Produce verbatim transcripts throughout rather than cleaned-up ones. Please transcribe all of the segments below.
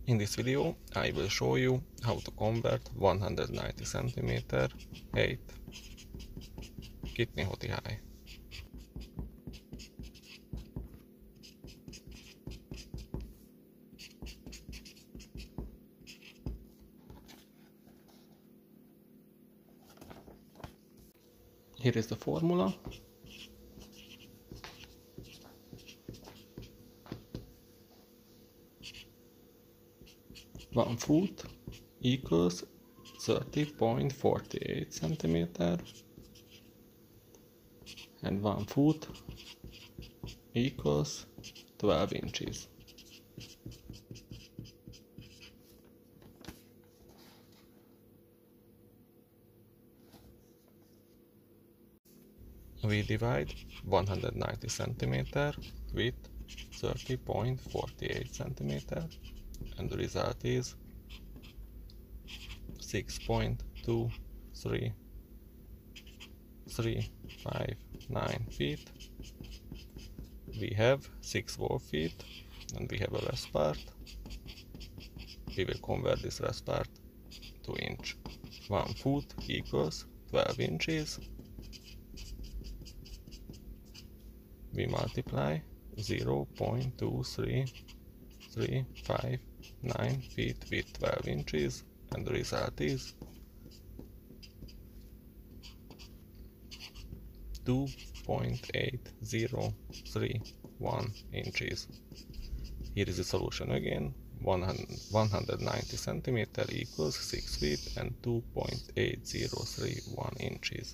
In this video, I will show you how to convert one hundred ninety centimeter height kidney hoti high. Here is the formula. One foot equals thirty point four eight centimeter and one foot equals twelve inches. We divide one hundred ninety centimeter with thirty point four eight centimeter and the result is six point two three three five nine feet. We have six wall feet and we have a rest part. We will convert this rest part to inch. One foot equals twelve inches. We multiply zero point two three three five nine feet with twelve inches and the result is two point eight zero three one inches. Here is the solution again. one hundred ninety centimeter equals six feet and two point eight zero three one inches.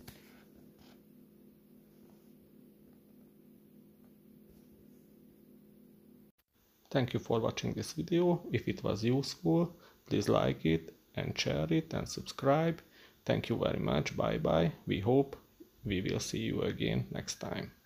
Thank you for watching this video. If it was useful, please like it and share it and subscribe. Thank you very much. Bye bye. We hope we will see you again next time.